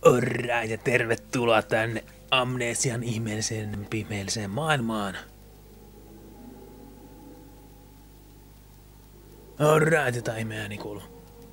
Alright, ja tervetuloa tänne Amnesian ihmeelliseen pimeelliseen maailmaan. Alright, jotain ihme ääni kuuluu.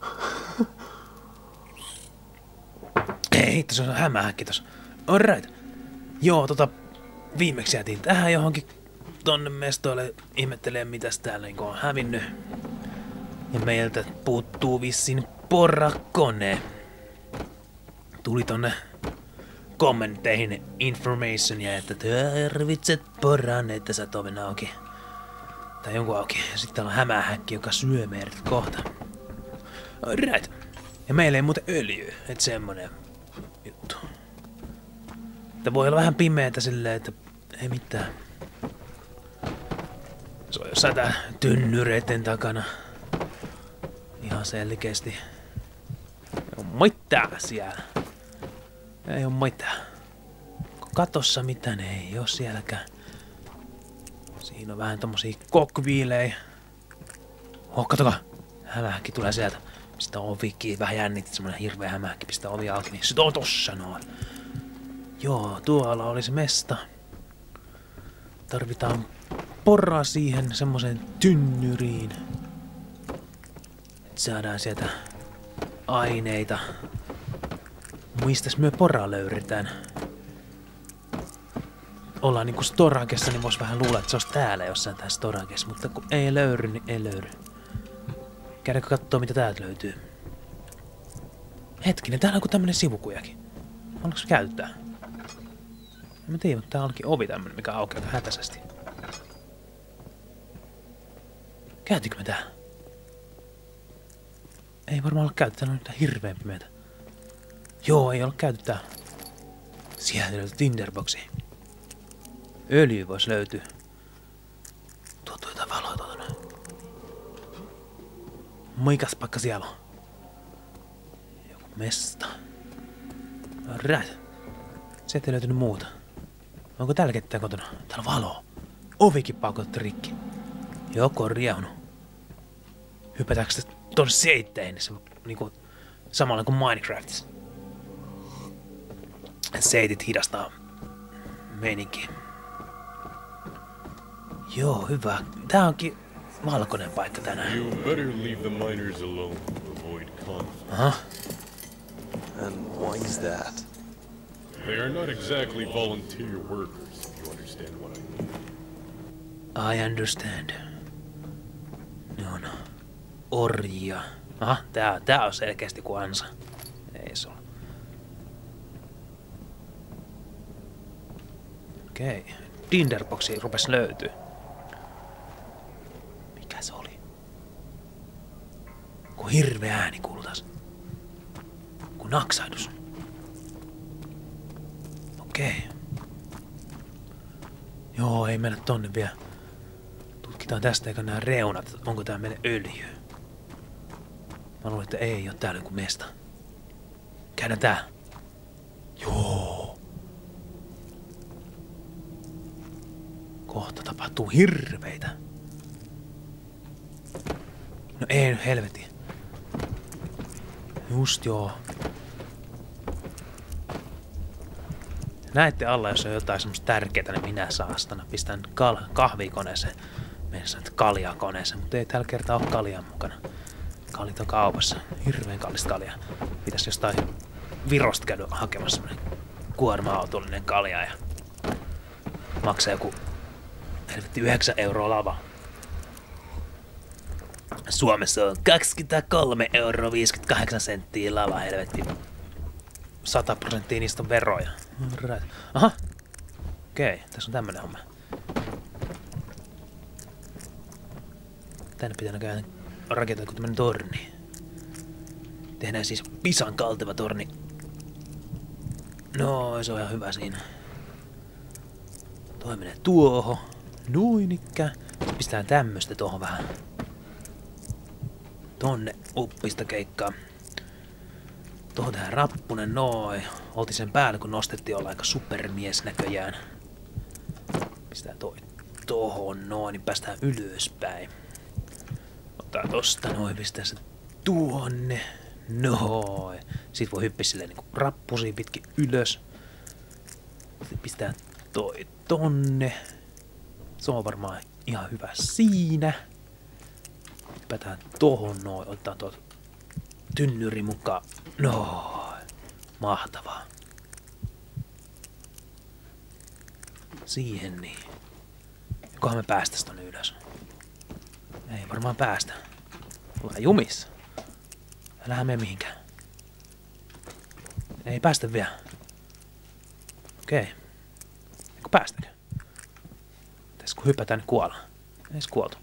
Ei hitto, se on hämähäkki tossa. Alright. Joo, viimeksi jäätiin tähän johonkin tonne mestoille ihmettelee mitäs täällä niinku on hävinnyt. Ja meiltä puuttuu vissiin porakone. Tuli tonne kommentteihin informationia, että tarvitset poran, että sä oven auki. Tai jonkun auki. Ja sitten täällä on hämähäkki, joka syö meidät kohta. Alright. Ja meillä ei muuten öljyä, että semmonen juttu. Että voi olla vähän pimeätä silleen, että ei mitään. Se on jossain tää tynnyreiden takana. Ihan selkeästi. Ei oo mitään siellä. Ei oo mitään. Katossa mitään ei oo sielläkään. Siinä on vähän tommosia kokviilejä. Katokaa. Hämähäkki tulee sieltä. Pistää ovi kiinni. Vähän jännitti semmonen hirveä hämähäkki. Pistää ovi auki. Niin sit on tossa noin. Joo, tuolla oli se mesta. Tarvitaan porraa siihen semmoseen tynnyriin. Et saadaan sieltä aineita. Mistäs me porraa löydetään? Ollaan niinku storakessa, niin vois vähän luulla, että se olisi täällä jossain tää storakessa. Mutta kun ei löydy, niin ei löydy. Käydäänkö kattoo mitä täältä löytyy? Hetkinen, täällä on joku tämmönen sivukujakin. Haluatko käyttää? En mä tiedä, mutta täällä onkin ovi tämmönen, mikä aukeaa hätäisesti. Käytinkö me tää? Ei varmaan olla käyty, täällä on mitään hirveen pimeätä. Joo, ei ole käyty täällä. Sieltä löytyy tinderboxi. Öljy vois löytyä. Tuo jotain valoa tuota noin. Mikäs paikka siellä on? Joku mesta. Alright. Sieltä ei löytynyt muuta. Onko täällä ketään kotona? Täällä on valoa. Ovikin paukottu rikki. Joku on riehunut. Hypätäänkö sitä tonne seitteihin? Se on niinku samalla kuin Minecraftissa. Seitit hidastaa meininkiä. Joo, hyvä. Tää onkin valkoinen paikka tänään. You better leave the miners alone to avoid conflict. Aha. And why is that? They are not exactly volunteer workers, if you understand what I mean. I understand. Ne on orjia. Aha, tää on selkeästi kuin ansa. Ei se ole. Okei. Tinderboxi rupes löytyy. Mikä se oli? Kun hirveä ääni kuulutas. Kun naksahdus. Okei. Joo, ei mennä tonne vielä. Tutkitaan tästä eikä nämä reunat. Onko tää meille öljyä? Mä luulen, että ei oo täällä joku mesta. Käydään tää. Joo. Kohta tapahtuu hirveitä. No ei nyt helvetin. Just joo. Näette alla, jos on jotain semmoista tärkeää, niin minä saastana. Pistän kahvikoneeseen. Mennään kaljaa koneeseen, mutta ei tällä kertaa ole kaljaa mukana. Kalit on kaupassa. Hirveen kallista kaljaa. Pitäis jostain Virosta käydä hakemassa semmonen kuorma-autollinen kalja ja maksaa joku 9 € lava. Suomessa on 23,58 € lava, helvetti. 100% niistä on veroja. Right. Aha. Okei, tässä on tämmönen homma. Tänne pitää näköjään rakentaa joku tämmönen torni. Tehdään siis pisan kalteva torni. No, se on ihan hyvä siinä. Toi menee tuohon. Noin ikään. Pistetään tämmöstä tuohon vähän. Tonne uppista keikkaa. Tuohon tähän rappunen noin. Oltiin sen päällä kun nostettiin olla aika supermies näköjään. Pistää toi tohon noin, niin päästään ylöspäin. Ottaa tosta noin, pistää se tuonne. Noin. Sit voi hyppiä silleen niinku rappusia pitkin ylös. Sitten pistää toi tonne. Se on varmaan ihan hyvä siinä. Hypätään tohon noin. Otetaan tuolta tynnyri mukaan. No, mahtavaa. Siihen niin. Jokohan me päästäis tonne ylös? Ei varmaan päästä. Ollaan jumissa. Älähän mene mihinkään. Ei päästä vielä. Okei. Eikö päästäkö? Tässä kun hypätään, niin kuollaan. Ei se kuoltu.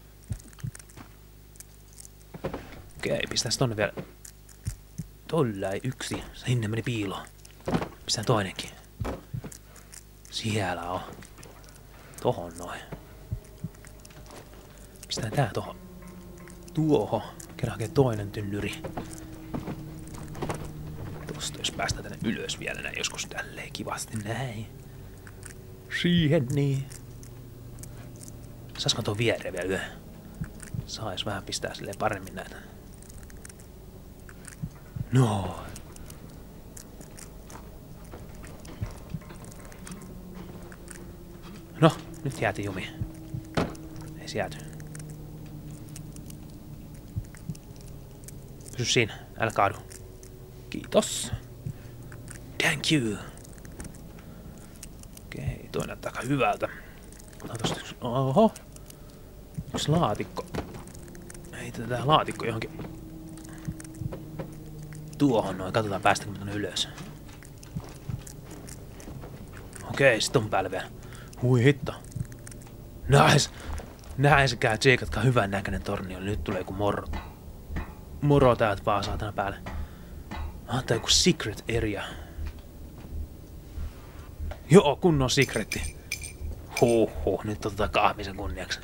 Okei, pistetään tonne vielä. Tolla ei yksi. Sinne meni piiloon. Pistetään toinenkin. Siellä on. Tohon noin. Pistetään tää tohon. Tuohon. Kerran hakee toinen tynnyri. Tosta jos päästään tänne ylös vielä näin joskus tälleen kivasti näin. Siihen niin. Saisko tuon viereen vielä yö? Sais vähän pistää silleen paremmin näitä. No. No, nyt jäätiin jumiin. Ei se jääty. Pysy siinä, älä kaadu. Kiitos. Thank you. Okei, toi näyttää aika hyvältä. Otetaan tosta yksi. Oho. Yksi laatikko. Heitetään laatikko johonkin. Tuohon noin, katsotaan päästäkö me tonne ylös. Okei, sit on päällä vielä. Hui hitto. Nice. Näisikään, tsiikatkaa hyvän näköinen torni oli. Nyt tulee joku moro. Moro täältä vaan saatana päälle. Tää joku secret area. Joo, kunnon secretti. Nyt otetaan kahvisen kunniaksi.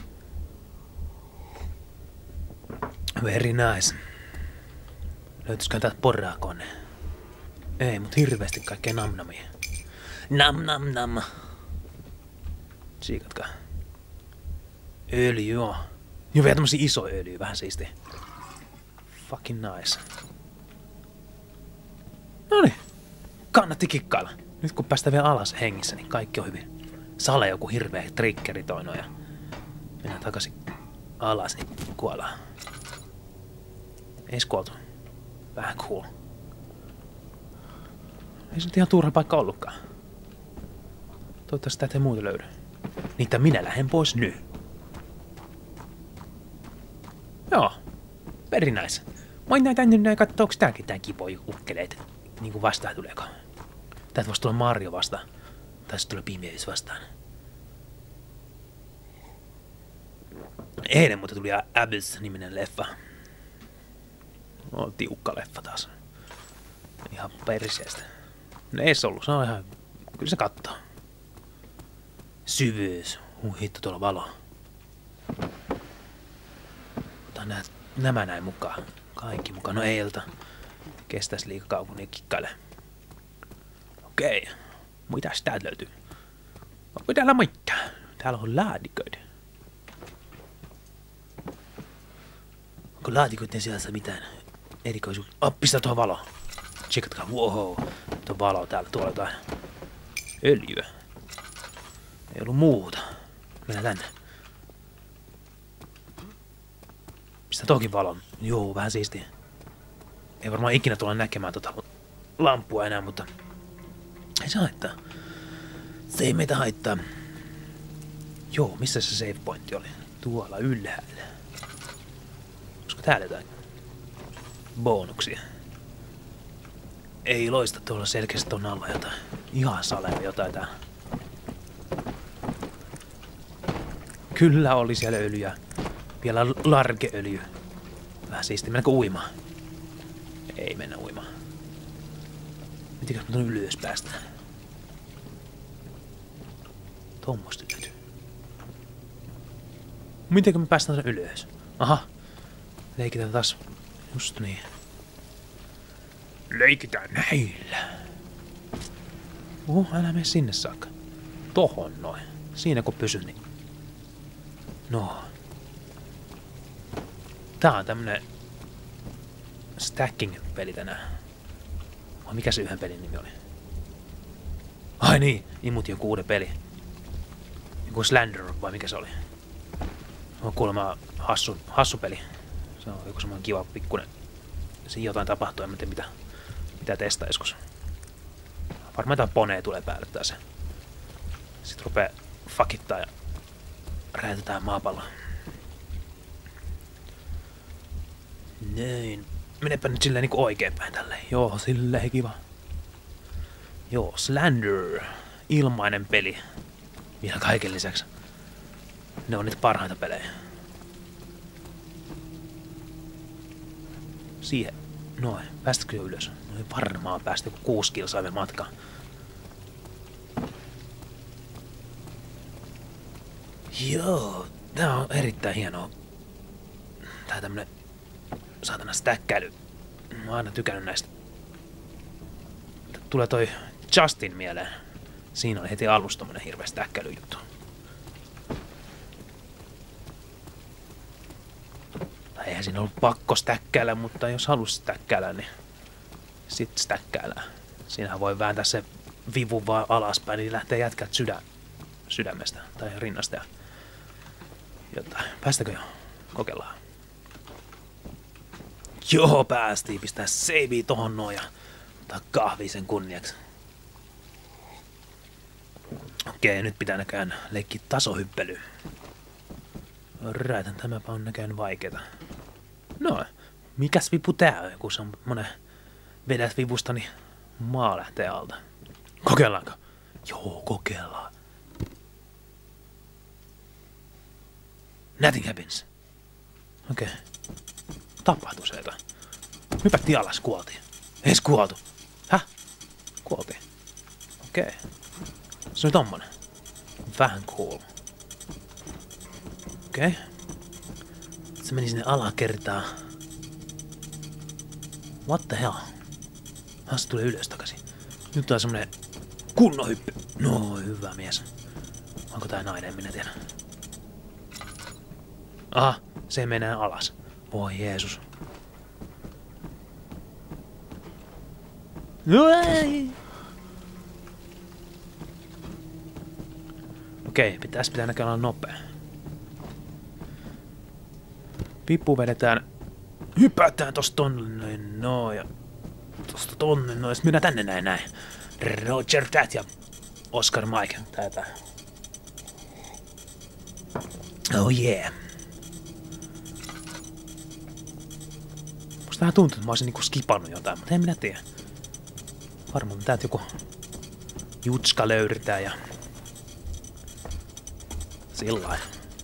Very nice. Löytyisikö täältä porraakone? Ei, mut hirveesti kaikkea namnamia. Nam. Tsiikatkaa. Öljy, joo. Joo, vielä tämmösiä isoja öljyä, vähän siistiä. Fucking nice. Noniin. Kannatti kikkailla. Nyt kun päästään vielä alas hengissä, niin kaikki on hyvin. Sale joku hirveä triggeri toino ja mennään takaisin alas, niin kuollaan. Ei kuoltu. Vähän cool. Ei se nyt ihan turha paikka ollutkaan. Toivottavasti täältä ei muuta löydy. Niitä minä lähden pois nyt. Joo. Very nice. Mä oon tänne näin kattoo, onks tääkin tää kipoi ukkeleet. Niinku vastaan tuleeko. Täältä vois tulla Mario vastaan. Tai sit tulee pimeys vastaan. Eilen mutta tuli Abyss-niminen leffa. On tiukka leffa taas. Ihan perseestä. No ei se ollut, se on ihan... Kyllä se kattoo. Syvyys. Hitto, tuolla valo. Otan nämä näin mukaan. Kaikki mukaan. No ei ilta. Kestäis liikaa kauan, niin kikkaile. Okei. Mitäs täältä löytyy? Onko täällä mitään? Täällä on laatikoita. Onko laatikoiden seassa mitään erikoisuutta? Pistää tuohon valoon. Tsekatkaa. Wow. Tuo valo täällä. Tuolla jotain öljyä. Ei ollut muuta. Mennään tänne. Pistää tohonkin valon. Joo, vähän siistiä. Ei varmaan ikinä tulla näkemään tota lampua enää, mutta... Ei se haittaa. Se ei meitä haittaa. Joo, missä se save pointti oli? Tuolla ylhäällä. Olisiko täällä jotain bonuksia? Ei loista, tuolla selkeästi on alla jotain. Ihan salea jotain täällä. Kyllä oli siellä öljyä. Vielä larkeöljy. Vähän siistiä. Mennäänkö uimaan? Ei mennä uimaan. Mitenkäs me tuonne ylös päästään? Tuommoista löytyy. Mitenkö me päästään tuonne ylös? Aha. Leikitään taas. Just niin. Leikitään näillä. Älä mene sinne saakka. Tohon noin. Siinä kun pysyt, niin... No. Tää on tämmönen stacking-peli tänään. Mikä se yhden pelin nimi oli? Ai niin, Imut joku uuden peli. Joku Slender vai mikä se oli? On kuulemma hassu peli. Se on joku semmoinen kiva pikkunen. Siinä jotain tapahtuu, en tiedä mitä testaiskos. Varmaan jotain ponea tulee päälle taas. Sitten rupee fakittaa ja räjätetään maapalloa. Näin. Menepä nyt silleen niinku oikein päin tälleen. Joo, silleen kiva. Joo, Slender. Ilmainen peli. Vielä kaiken lisäksi. Ne on niitä parhaita pelejä. Siihen. Noin. Päästäkö jo ylös? Noin varmaan päästä joku 6 kilsaa vielä matkaa. Joo. Tää on erittäin hienoa. Tää tämmönen saatana stäkkäily. Mä oon aina tykännyt näistä. Tulee toi Justin mieleen. Siinä oli heti alussa tommonen hirveä stäkkäilyjuttu. Tai eihän siinä ollut pakko stäkkäillä, mutta jos halus stäkkäillä, niin sit stäkkäillä. Siinähän voi vääntää se vivu vaan alaspäin, niin lähtee jätkät sydämestä tai rinnasta ja jotain. Päästäkö jo? Kokeillaan. Joo, päästiin. Pistää savea tohon noin ja ottaa kahvia sen kunniaksi. Okei, nyt pitää näköjään leikkiä tasohyppelyä. Right, tämäpä on näköjään vaikeeta. No, mikäs vipu tää on? Kun se on monen vedät vivusta, niin maa lähtee alta. Kokeillaanko? Joo, kokeillaan. Nothing happens. Okei. Tapahtuu se jotain. Hypättiin alas, kuoltiin. Ei se kuoltu. Häh? Kuoltiin. Okei. Se on tommonen. Vähän cool. Okei. Se meni sinne alakertaan. What the hell? Se tulee ylös takaisin. Nyt on semmonen kunnon hyppy. No, hyvä mies. Onko tää nainen, minä tiedän. Aha, se menee alas. Voi Jeesus. Okei, pitää näköjään olla nopea. Pippu vedetään. Hypätään tosta tonne noin ja tosta tonne noin. Sitten mennään tänne näin. Roger That ja Oscar Mike. Tää. Oh yeah. Musta vähän tuntuu, että mä olisin niinku skipannut jotain, mutta en minä tiedä. Varmaan täältä joku jutska löydetään ja sillain.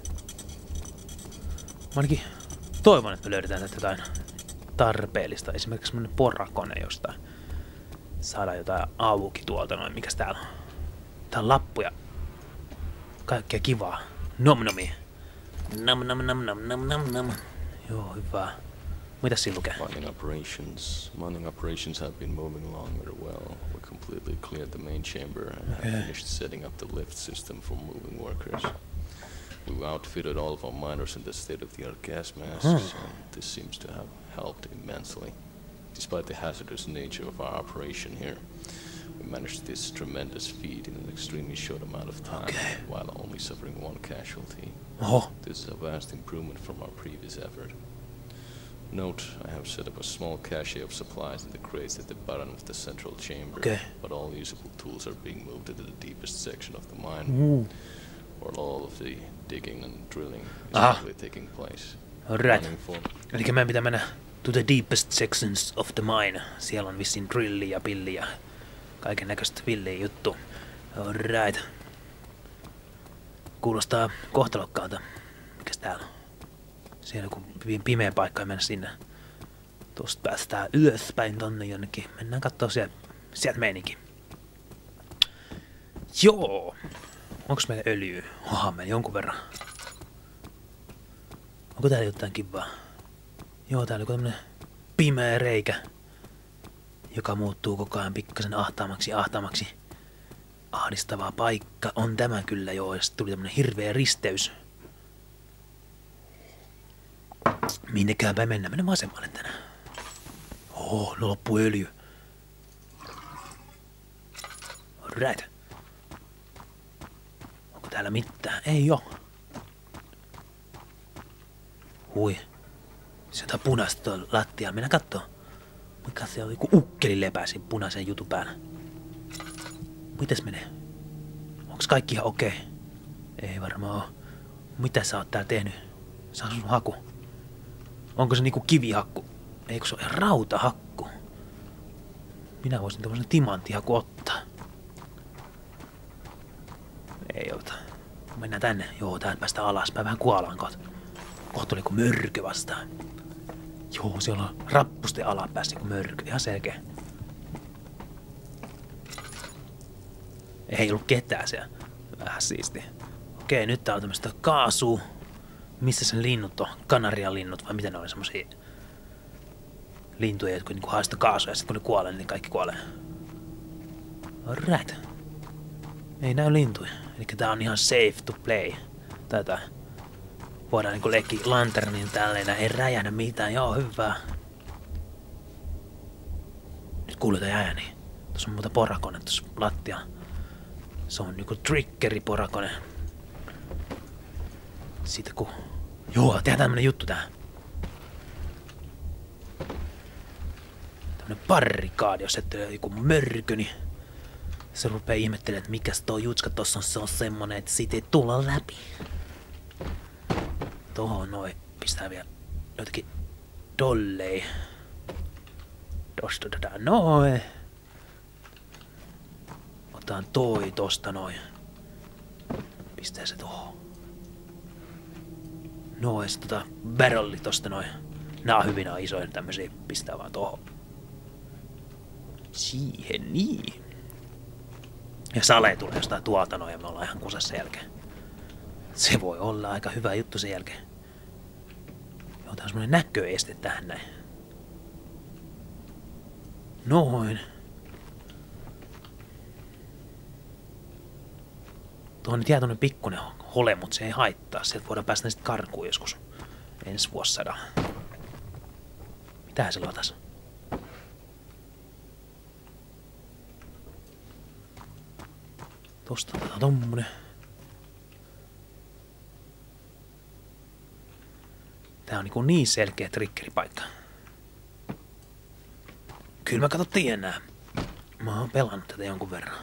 Mä ainakin toivon, että me löydetään tätä jotain tarpeellista. Esimerkiksi semmonen porakone jostain. Saadaan jotain auki tuolta noin. Mikäs täällä on? Tää on lappuja. Kaikkea kivaa. Nom-nomi. Nam. Joo, hyvä. Mitäs siinä lukee? Mining operations have been moving along very well. We completely cleared the main chamber and have finished setting up the lift system for moving workers. We've outfitted all of our miners in the state-of-the-art gas masks, and this seems to have helped immensely. Despite the hazardous nature of our operation here, we managed this tremendous feat in an extremely short amount of time, while only suffering one casualty. This is a vast improvement from our previous effort. Note, I have set up a small cache of supplies in the crates at the bottom of the central chamber, but all usable tools are being moved into the deepest section of the mine, where all of the digging and drilling is currently taking place. Alright. Eli meidän pitää mennä to the deepest sections of the mine. Siellä on vissiin drilli ja pilli ja kaiken näköistä villiä juttu. Alright. Kuulostaa kohtalokkaalta. Mikäs täällä on? Siellä on hyvin pimeä paikka ja mennä sinne. Tuosta päästään ylöspäin tonne jonnekin. Mennään kattoo sieltä meininkin. Joo. Onks meillä öljyä? Oha, meillä jonkun verran. Onko täällä jotain kivaa? Joo, täällä on tämmönen pimeä reikä, joka muuttuu koko ajan pikkasen ahtaamaksi. Ahdistava paikka on tämä kyllä, joo. Ja sitten tuli tämmönen hirveä risteys. Minnekäänpä mennään? Mennään vasemmalle tänään. No loppuu öljy. Alright. Onko täällä mitään? Ei oo. Hui. Se on punaista tuolla lattialla. Mennään kattoo. Mikä se on? Joku ukkeli lepäsi punaisen jutun päällä. Mites menee? Onks kaikki ihan okei? Ei varmaan oo. Mitä sä oot täällä tehnyt? Saa sun haku. Onko se niinku kivihakku? Eikö se ole rautahakku? Minä voisin tommosen timanttihaku ottaa. Ei ota. Mennään tänne. Joo, täältä päästään alaspäin. Vähän kuolaan kohta. Kohta oli joku mörkö vastaan. Joo, siellä on rappusten alapäässä joku mörkö. Ihan selkeä. Ei ollut ketään siellä. Vähän siisti. Okei, nyt tää on tämmöstä kaasua. Missä sen linnut on? Kanarian linnut vai mitä ne oli semmosia lintuja, jotka niinku haista kaasua ja sit kun ne kuolee, niin kaikki kuolee. Alright. Ei näy lintuja. Elikkä tää on ihan safe to play. Tätä. Voidaan niinku leikki lanternin tälleen, ei räjähdä mitään. Joo, hyvä. Nyt kuuletaan ääni. Tuossa on muuta porakone tuossa lattialla. Se on niinku triggeri porakone. Siitä kun... Joo, tehdään tämmönen juttu tähän. Tämmönen barrikaadi, jos ette ole joku mörkö, niin... Se rupee ihmettelemään, että mikäs toi jutska tossa on. Se on semmonen, että siitä ei tulla läpi. Tohon noin. Pistää vielä jotakin dollei. Tosta noin. Otetaan toi tosta noin. Pistää se tohon. Noin, se barrelli tosta noin. Nää on hyvin isoja tämmösiä. Pistää vaan tohon. Siihen niin. Ja sale tulee jostain tuolta noin ja me ollaan ihan kusassa sen jälkeen. Se voi olla aika hyvä juttu sen jälkeen. Joo, tää on semmonen näköeste tähän näin. Noin. Tuohon nyt jää tommonen pikkunen hole, mut se ei haittaa. Sieltä voidaan päästä sitten karkuun joskus ensi vuosisadalla. Mitähän se latas? Tosta otetaan tommonen. Tää on niin selkeä triggeripaikka. Kyllä mä tiedän nää. Mä oon pelannut tätä jonkun verran.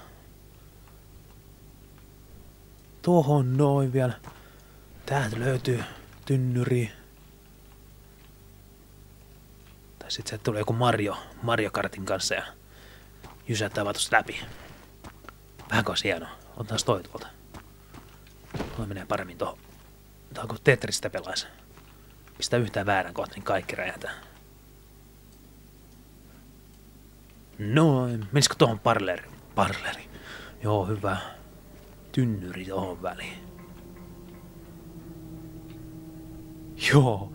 Tohon noin vielä. Täältä löytyy tynnyri. Tai sit sieltä tulee joku Mario Kartin kanssa ja jysättää vaan tosta läpi. Vähänkö olisi hienoa. Otetaan toi tuolta. Toi menee paremmin tohon. Tää on kuin Tetristä pelaisi. Pistää yhtään väärän kohta, niin kaikki räjähtää. Noin. Menisikö tohon parleri? Parleri. Joo, hyvä. Tynnyri tohon väliin. Joo.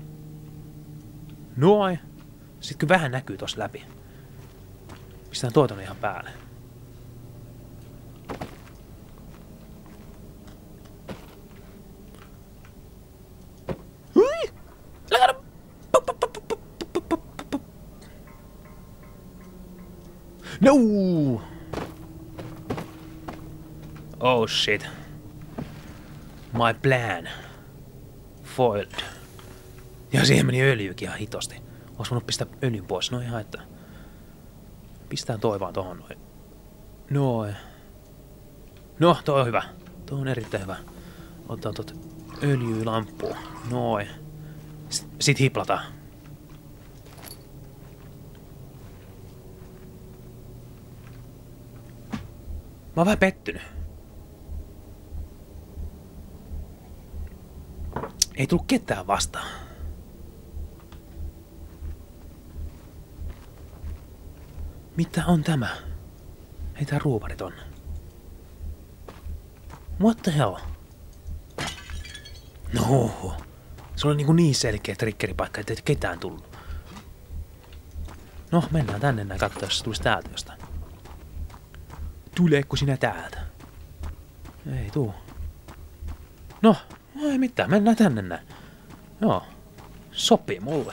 Noin. Sitten kun vähän näkyy tossa läpi. Pistetään toi tonne ihan päälle. No! Oh shit. My plan. Foiled. Ja siihen meni öljykin ihan hitosti. Ois voinut pistää öljyn pois. No ei haittaa. Pistää toi vaan tohon noin. Noin. No, toi on hyvä. Toi on erittäin hyvä. Otetaan tot öljylampua. Noin. Sit hiplataan. Mä oon vähän pettynyt. Ei tullut ketään vastaan. Mitä on tämä? Ei tää ruuvarit on. What the hell? No. Se oli niin selkeä triggeripaikka, ettei ketään tullut. No, mennään tänne näin katsoa, jos se tulisi täältä jostain. Tuleeko sinä täältä? Ei tuu. No, ei mitään, mennään tänne näin. Joo, sopii mulle.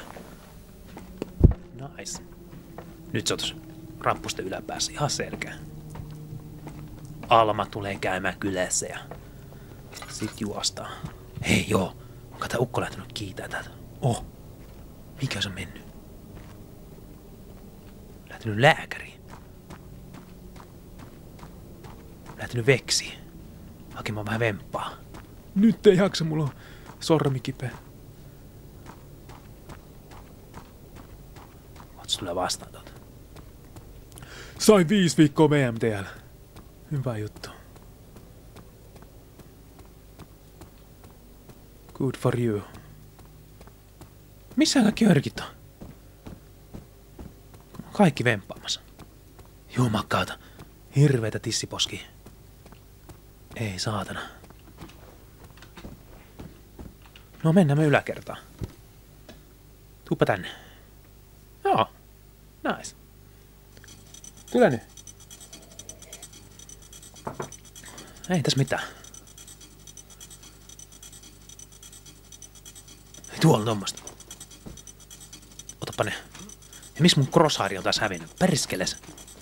Nice. Nyt se on tuossa rappusten yläpäässä ihan selkeä. Alma tulee käymään kylässä ja sit juostaan. Hei joo, onko tää ukko lähtenyt kiitää täältä? Oh, mikä se on mennyt? Lähtenyt lääkäriin. Lähtenyt veksiin. Hakemaan vähän vemppaa. Nyt ei jaksa, mulla on sormi kipeä. Ots tulee vastaan tuolta. Sain 5 viikkoa VMTL. Hyvä juttu. Good for you. Missä kaikki örkit on? Kaikki vempaamassa. Jumakauta. Hirveitä tissiposkia. Ei saatana. No mennään me yläkertaan. Tuuppa tänne. Joo. Nice. Tule nyt. Ei tässä mitään. Ei tuolla on tommoista. Otapa ne. Ja missä mun crosshairi on taas hävinnyt? Perskeles.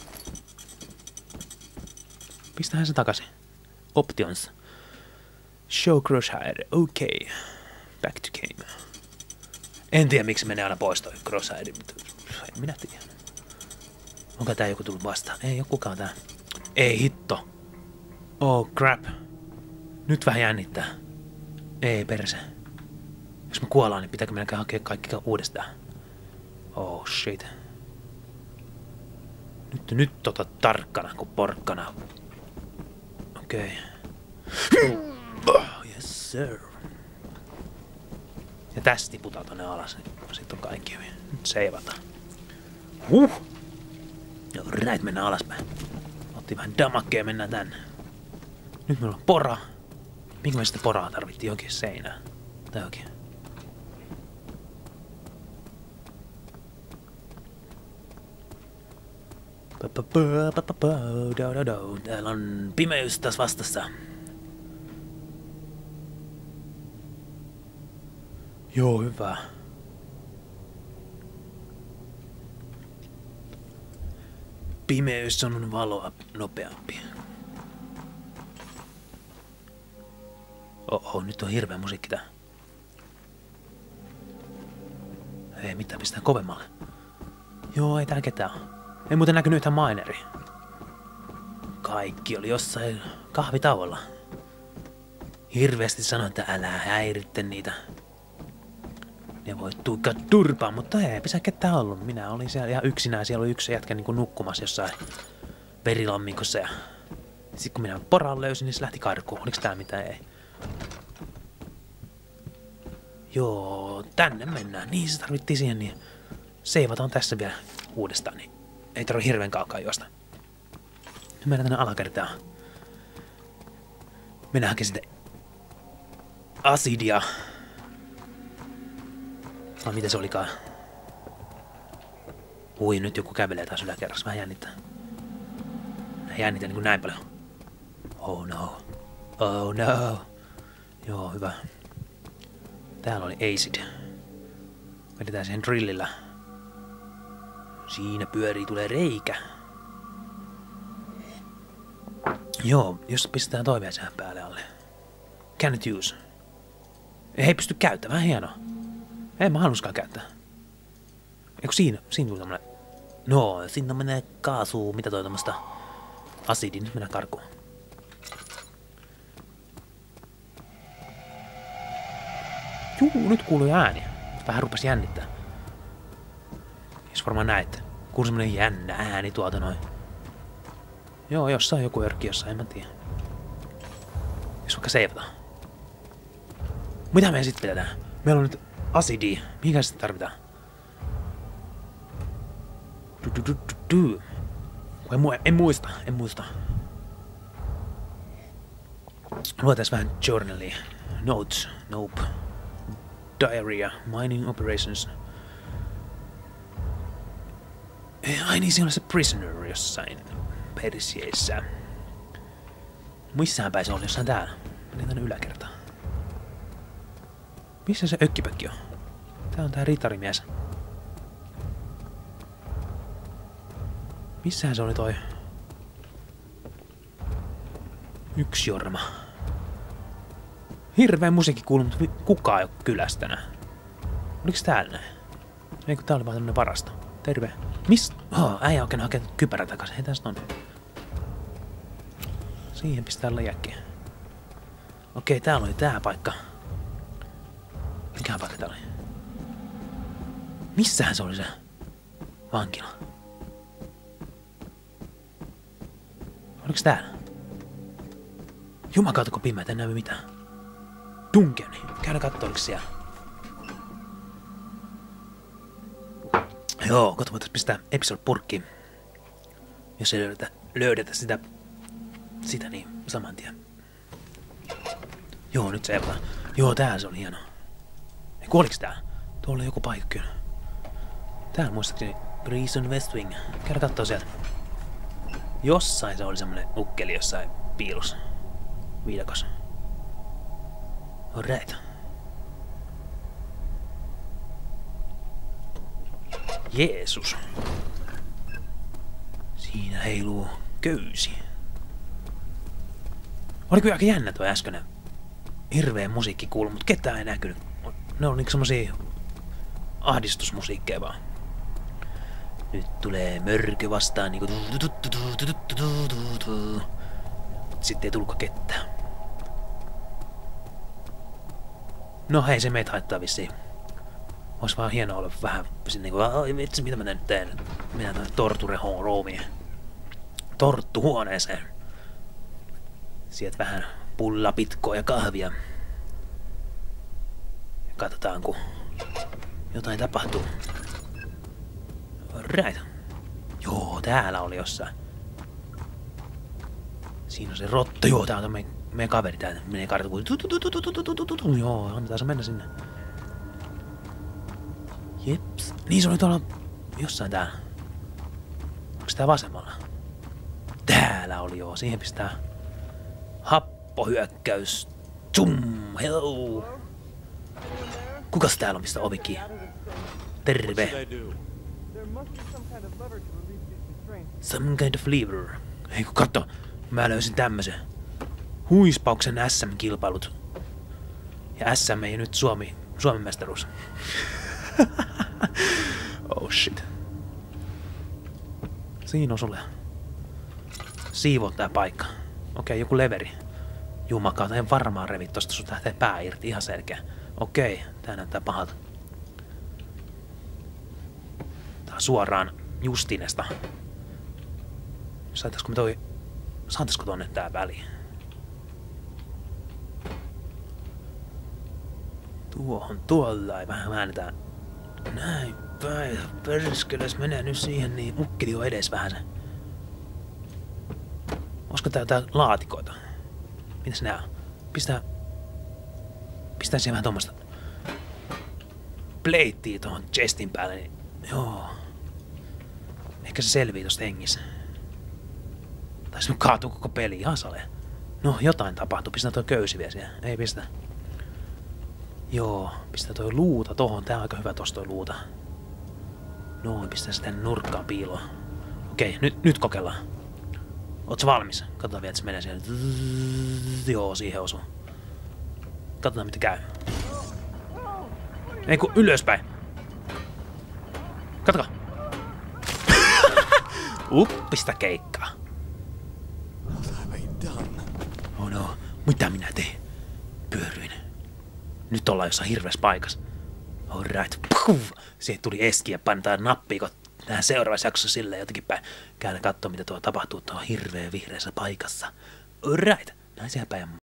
Pistähän se takaisin. Options. Show crosshair. Okay. Back to game. En tiedä miksi menee aina pois toi crosshair, mutta en minä tiedä. Onko tää joku tullut vastaan? Ei oo kukaan tää. Ei hitto. Oh crap. Nyt vähän jännittää. Ei perse. Jos mä kuolaan, niin pitääkö mennä hakea kaikki uudestaan? Oh shit. Nyt tarkkana kuin porkkana. Okei. Yes sir. Ja tästä tiputaan tonne alas. Sitten on kaikki hyvin. Nyt seivataan. Right, mennään alaspäin. Otti vähän damakkea ja mennään tänne. Nyt meillä on pora. Minkä me sitä poraa tarvittiin johonkin seinään? Tai oikein. Täällä on pimeys taas vastassa. Joo, hyvä. Pimeys on valoa nopeampi. Oho, nyt on hirveä musiikki tää. Ei mitään, pistää kovemmalle. Joo, ei täällä ketään. Ei muuten näkynyt yhtään maineri. Kaikki oli jossain kahvitauolla. Hirveästi sanoin, että älä häiritte niitä. Ne voi tuikkaa turpaan, mutta ei pisä ketään ollut. Minä olin siellä ihan yksinään. Siellä oli yksi jätkä niin kuin nukkumassa jossain verilammikossa. Ja sitten kun minä poraan löysin, niin se lähti karkuun. Oliko tää mitään? Ei. Joo, tänne mennään. Niin se tarvittiin siihen, niin seivataan tässä vielä uudestaan, niin ei tarvitse hirveän kaukaa juosta. Nyt mennään tänne alakertaan. Mennään hakemaan sitten asidia. Vai mitä se olikaan? Ui, nyt joku kävelee taas yläkerrassa. Vähän jännittää. Jännittää niin kuin näin paljon. Oh no. Oh no. Joo, hyvä. Täällä oli acid. Vedetään siihen drillillä. Siinä pyörii, tulee reikä. Joo, jos pistetään toi vielä siihen päälle alle. Can it use? Ei pysty käyttämään, hienoa. En mä haluskaan käyttää. Eiku siinä tuli tommonen... No, siinä menee kaasuu, mitä toi tommoista... Asidin, nyt mennään karkuun. Juu, nyt kuului ääniä. Vähän rupesi jännittää. Jos varmaan näette. Kuului semmonen jännä ääni tuolta noin. Joo, jossain joku örkki jossain, en mä tiedä. Jos vaikka seivataan. Mitä me sit pidetään? Meillä on nyt asidia. Mikä sitä tarvitaan? En muista. Luetaan vähän journalia. Notes. Nope. Diarrhea. Mining operations. Ai niin, siinä on se prisoner jossain Persieissä. Missähän päin se oli? Jossain täällä. Mennään tänne yläkertaan. Missä se ökkipökki on? Tää on tää ritarimies. Missähän se oli toi? Yksi Jorma. Hirveä musiikki kuuluu, mutta kukaan ei oo kylässä tänään. Oliks täällä näin? Ei kun tää oli vaan tämmönen varasto. Terve. Äijä oikein hakenut kypärä takaisin. Hei tästä on. Siihen pistää läjäkkiä. Okei, täällä oli tää paikka. Mikä paikka tää oli? Missähän se oli se vankila? Oliks täällä? Jumakauta kun pimeät, en näy mitään. Dungeoni. Käydä kattoo, oliks siellä? Joo, kato voitais pistää episode purkkiin. Jos ei löydetä sitä niin saman tien. Joo, nyt se elää. Joo, täällä se oli hieno. Eiku oliks tää? Tuolla oli joku paikka kyllä. Täällä muistaakseni Prison West Wing. Käydä kattoo sieltä. Jossain se oli semmonen ukkeli jossain piilossa. Viidakos. Alright. Jeesus. Siinä heiluu köysi. Oli kyllä aika jännä tuo äskeinen hirveä musiikki kuulu, mutta ketään ei näkynyt. Ne on niinku semmosia ahdistusmusiikkeja vaan. Nyt tulee mörkö vastaan niinku. Sitten ei tullutko ketään. No hei, se meitä haittaa vissiin. Ois vaan hienoa olla vähän niinku, ai vitsi, mitä mä nyt teen? Minä tänne torture-roomiin. Torttuhuoneeseen. Sieltä vähän pullapitkoa ja kahvia. Ja katsotaan, kun jotain tapahtuu. Right. Joo, täällä oli jossain. Siinä on se rotta. Joo, tää on meidän kaveri. Tää menee kartakuun. Joo, annetaan se mennä sinne. Jeps. Niin se oli tuolla jossain täällä. Onks tää vasemmalla? Täällä oli joo. Siihen pistää happohyökkäys. Zoom. Hello. Kukas täällä on mistä ovi kiinni? Terve. Some kind of lever. Hei kun katso. Mä löysin tämmösen. Huispauksen SM-kilpailut. Ja SM ei nyt Suomen mestaruus. Oh shit. Siinä on sulle. Siivoo tää paikka. Okei, joku leveri. Jumakauta, en varmaan revi tosta, sun lähtee pää irti, ihan selkeä. Okei, tää näyttää pahalta. Tää on suoraan Justinesta. Saataisko tonne tää väliin? Tuohon tuolla ei vähän väännetään. Näin päin. Perskeles menee nyt siihen niin ukkeli on edes vähän se. Olisiko tää jotain laatikoita? Mitäs nää on? Pistää siihen vähän tommoista pleittiä tohon chestin päälle, niin joo. Ehkä se selvii tosta hengissä. Tai se kaatuu koko peli ihan saleen. No, jotain tapahtuu. Pistää toi köysi vielä siihen. Ei pistä. Joo, pistää toi luuta tohon. Tää on aika hyvä tossa toi luuta. Noin, pistää sitä nurkkaan piiloon. Okei, nyt kokeillaan. Oots valmis? Katsotaan vielä, että se menee siellä. Joo, siihen osuu. Katsotaan, mitä käy. Ei kun ylöspäin. Katsokaa. Uppista keikkaa. Oh no, mitä minä tein? Pyöryin. Nyt ollaan jossain hirveässä paikassa. Alright. Puh! Siihen tuli eski ja painetaan nappia, kun tähän seuraavassa jaksossa silleen jotenkin päin. Käydään katsoa, mitä tuo tapahtuu tuolla hirveä vihreässä paikassa. Alright. Näin siihen päin.